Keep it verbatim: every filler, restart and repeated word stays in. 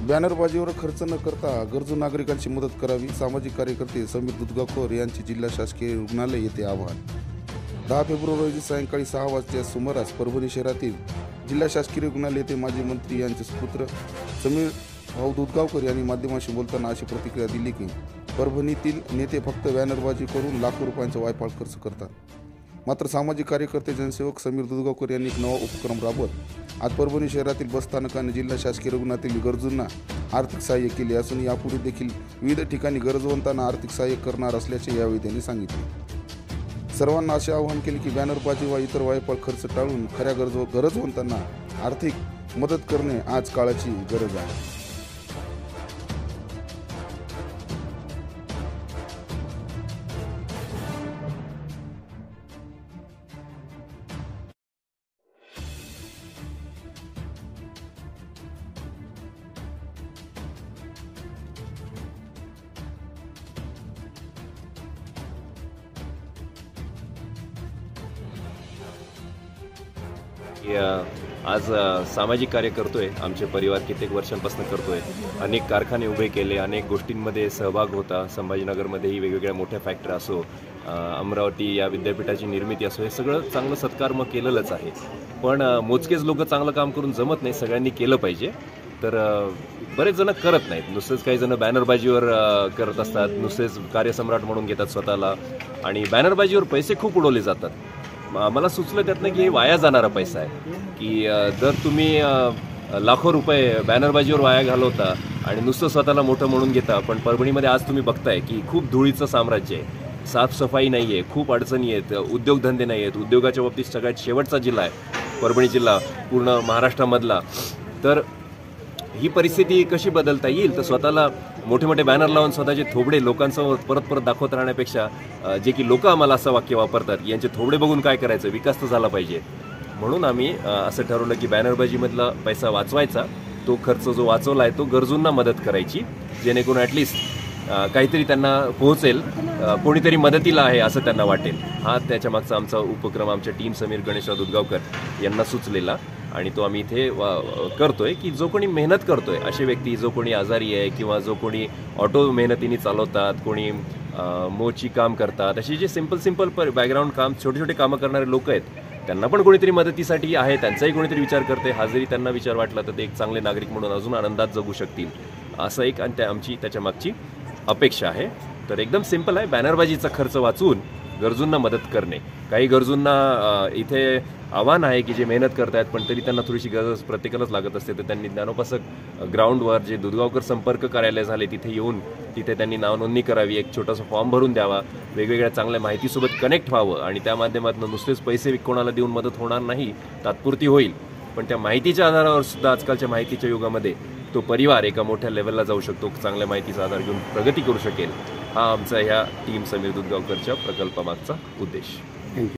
बॅनरबाजीवर खर्च न करता गरजू नागरिकांची मदत करावी। सामाजिक कार्यकर्ते समीर दुधगावकर यांचे जिल्हा शासकीय रुग्णालय येथे आवाहन। दहा फेब्रुवारी रोजी सायंकाळी सहा वाजता सुमारास परभणी शहरातील जिल्हा शासकीय रुग्णालय येथे माजी मंत्री यांचे सुपुत्र समीर भाऊ दुधगावकर यांनी माध्यमांशी बोलताना अशी प्रतिक्रिया दिली की परभणीतील नेते फक्त बॅनरबाजी करून लाखो रुपयांचा वायफाळ खर्च करतात। मात्र सामाजिक कार्यकर्ते जनसेवक समीर दुधगावकर यांनी एक नवा उपक्रम राबवत आज परभणी शहरातील बस स्थानकाने जिल्हा शासकीय रुग्णालयातील गरजूंना आर्थिक सहाय्य केले असून यापुढे देखील विविध ठिकाणी गरजवंतांना आर्थिक सहाय्य करणार असल्याचे यावेळी त्यांनी सांगितले। सर्वांना असे आवाहन केले की बॅनरबाजी व इतर वायफाळ खर्च टाळून खऱ्या गरज गरजवंतांना आर्थिक मदत करणे आज काळाची गरज आहे। आज सामाजिक कार्य करतोय, आमचे परिवार कित्येक वर्षांपासून करतोय। अनेक कारखाने उभे केले, अनेक गोष्टींमध्ये सहभाग होता। संभाजीनगरमध्येही वेगवेगळ्या मोठ्या फॅक्टरी असो, अमरावती या विद्यापीठाची निर्मिती असो, हे सगळं चांगलं सत्कर्म केलेलंच आहे। पण मोजकेच लोक चांगलं काम करून जमत नाही, सगळ्यांनी केलं पाहिजे। तर बरेच जण करत नाहीत, नुसतेच काही जण बॅनरबाजीवर करत असतात, नुसतेच कार्यसम्राट म्हणून घेतात स्वतःला आणि बॅनरबाजीवर पैसे खूप उडवले जातात। मला सुचलं त्यातनं की हे वाया जाणारा पैसा आहे की जर तुम्ही लाखो रुपये बॅनरबाजीवर वाया घालवता आणि नुसतं स्वतःला मोठं म्हणून घेता, पण परभणीमध्ये आज तुम्ही बघताय की खूप धुळीचं साम्राज्य आहे, साफसफाई नाही आहे, खूप अडचणी आहेत, उद्योगधंदे नाही आहेत। उद्योगाच्या बाबतीत सगळ्यात शेवटचा जिल्हा आहे परभणी जिल्हा पूर्ण महाराष्ट्रामधला। तर ही परिस्थिती कशी बदलता येईल? तर स्वतःला मोठे मोठे बॅनर लावून स्वतःचे थोबडे लोकांसमोर परत परत दाखवत राहण्यापेक्षा जे की लोक आम्हाला असं वाक्य वापरतात, यांचे थोबडे बघून काय करायचं, विकास तर झाला पाहिजे। म्हणून आम्ही असं ठरवलं की बॅनरबाजीमधला पैसा वाचवायचा, तो खर्च जो वाचवला आहे तो गरजूंना मदत करायची, जेणेकरून ॲटलिस्ट काहीतरी त्यांना पोहोचेल, कोणीतरी मदतीला आहे असं त्यांना वाटेल। हा त्याच्या मागचा आमचा उपक्रम आमच्या टीम समीर गणेशराव दुधगावकर यांना सुचलेला आणि तो आम्ही इथे करतोय की जो कोणी मेहनत करतोय, असे व्यक्ती, जो कोणी आजारी आहे किंवा जो कोणी ऑटो मेहनतीने चालवतात, कोणी मोची काम करतात, असे जे सिंपल सिंपल बॅकग्राऊंड काम, छोटे छोटे कामं करणारे लोक आहेत, त्यांना पण कोणीतरी मदतीसाठी आहे, त्यांचाही कोणीतरी विचार करते। हा जरी त्यांना विचार वाटला तर ते एक चांगले नागरिक म्हणून अजून आनंदात जगू शकतील, असं एक आणि त्या आमची त्याच्या मागची अपेक्षा आहे। तर एकदम सिंपल आहे, बॅनरबाजीचा खर्च वाचवून गरजूंना मदत करणे। काही गरजूंना इथे आव्हान आहे की जे मेहनत करतायत पण तरी त्यांना थोडीशी गरज प्रत्येकालाच लागत असते, तर त्यांनी ज्ञानोपासक ग्राउंडवर जे दुधगावकर संपर्क कार्यालय झाले तिथे येऊन तिथे त्यांनी नावनोंदणी करावी, एक छोटासा फॉर्म भरून द्यावा, वेगवेगळ्या चांगल्या माहितीसोबत कनेक्ट व्हावं आणि त्या माध्यमातून नुसतेच पैसे कोणाला देऊन मदत होणार नाही, तात्पुरती होईल, पण त्या माहितीच्या आधारावर सुद्धा आजकालच्या माहितीच्या युगामध्ये तो परिवार एका मोठ्या लेवलला जाऊ शकतो, चांगल्या माहितीचा आधार घेऊन प्रगती करू शकेल। हा आमचा ह्या टीम समीर दुधगावकरच्या प्रकल्पामागचा उद्देश।